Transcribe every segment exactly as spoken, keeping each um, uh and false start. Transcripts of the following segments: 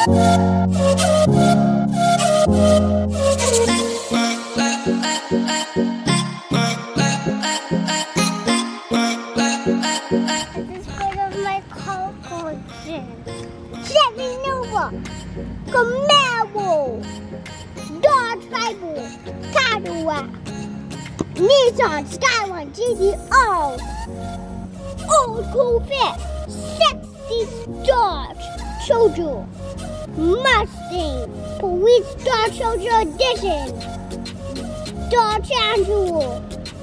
Seven over, Camaro, Dodge Viper, Kade, Nissan Skyline G T O, Old Corvette, sixties Dodge Soldier, Mustang, Police Dodge Soldier Edition, Dodge Angel,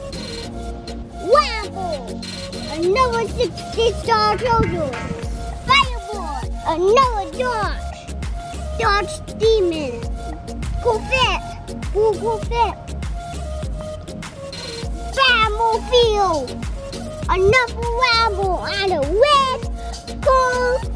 Rambo, another sixties Dodge Soldier, Fireboard, another Dodge, Dodge Demon, Corvette, Blue Corvette, Batmobile, another Rambo, and a red gold